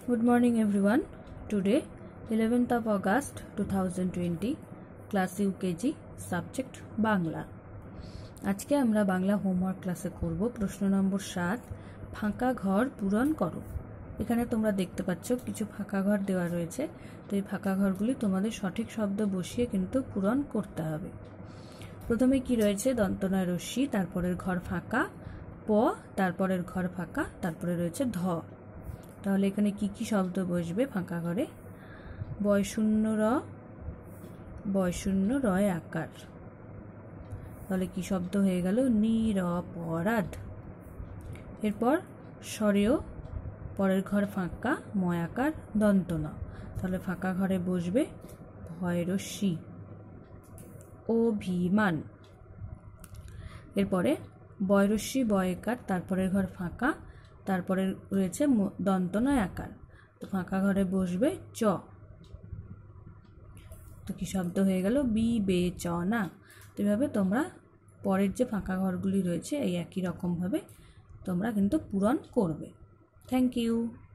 Good morning everyone. Today 11th of August 2020 class UKG subject Bangla. আজকে আমরা Bangla homework ক্লাসে করব প্রশ্ন নম্বর 7 ফাঁকা ঘর পূরণ করো। এখানে তোমরা দেখতে পাচ্ছ কিছু ফাঁকা ঘর দেওয়া রয়েছে। তো এই ফাঁকা ঘরগুলি তোমাদের সঠিক শব্দ বসিয়ে কিন্তু পূরণ করতে হবে। প্রথমে কি রয়েছে দন্তনয় রশ্মি, তারপরের ঘর ফাঁকা, প, তারপরের ঘর ফাঁকা, তারপরে রয়েছে ধ। তাহলে এখানে কি কি শব্দ বসবে ফাঁকা ঘরে? বয়শূন্য র, বয়শূন্য রয় আকার। তাহলে কি শব্দ হয়ে গেল? নিরপরাধ। এরপর স্বরেও পরের ঘর ফাঁকা, ময় আকার, দন্ত ন। তাহলে ফাঁকা ঘরে বসবে ভয়রশ্মি, অভিমান। এরপরে বয়রশ্মি বয়কার, তারপরের ঘর ফাঁকা, তারপরে রয়েছে দন্ত নয় আকার। তো ফাঁকা ঘরে বসবে চ। তো কি শব্দ হয়ে গেল? বিবেচনা। তো এভাবে তোমরা পরের যে ফাঁকা ঘরগুলি রয়েছে এই একই রকমভাবে তোমরা কিন্তু পূরণ করবে। Thank you.